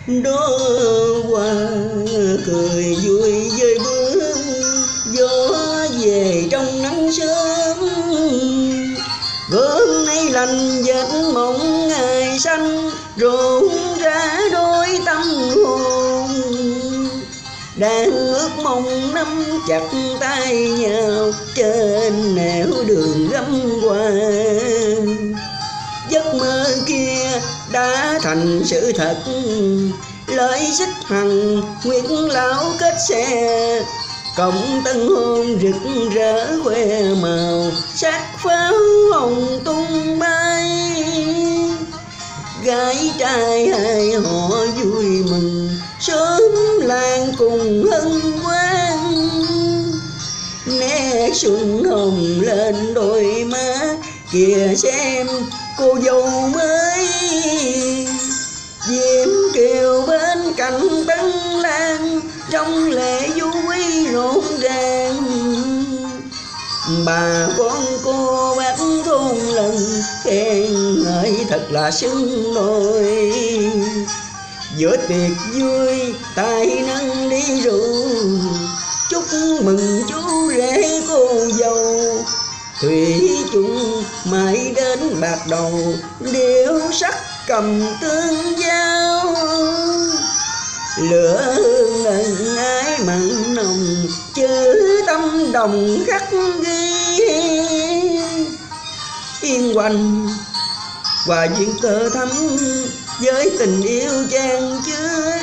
đó qua cười vui với bước gió về trong nắng sớm. Gương nay lành vết mộng ngày xanh rộn ra đôi tâm hồn. Đang ước mong nắm chặt tay nhau trên nẻo đường gấm hoa. Giấc mơ kia đã thành sự thật, lời xích hằng nguyệt lão kết xe. Cộng tân hôn rực rỡ khoe màu, sắc pháo hồng tung bay. Gái trai hai họ vui mừng, sớm làng cùng hân hoan. Nét xuân hồng lên đôi má, kìa xem cô dâu mới. Diễm kiều bên cạnh tân lang, trong lễ vui rộn ràng. Bà con cô bác thôn lần khen ngợi thật là xứng đôi. Giữa tiệc vui tay nâng đi rượu, chúc mừng chú rể cô dâu. Thủy chung mãi đến bạc đầu, điệu sắc cầm tương giao. Lửa hương ân ái mặn nồng, chữ tâm đồng khắc ghi. Yên Hoành và duyên tơ thắm với tình yêu chan chứa.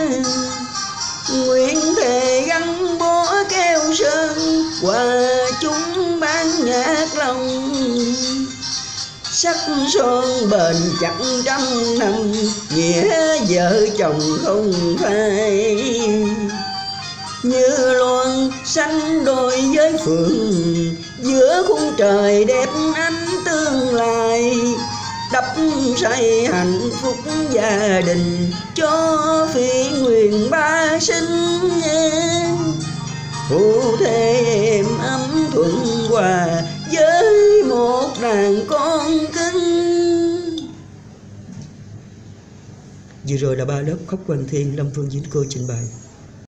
Nguyện thề gắn bó keo sơn, hòa chúng ban nhạc lòng. Sắc son bền chặt trăm năm, nghĩa vợ chồng không phai. Như loan xanh đôi với phượng, giữa khung trời đẹp ánh tương lai. Đắp say hạnh phúc gia đình, cho phi nguyện ba sinh. Phụ thề êm ấm thuận hòa, với một đàn con cưng. Vừa rồi là ba lớp Khóc Quanh Thiên, Lâm Phương Diễn Cô trình bày.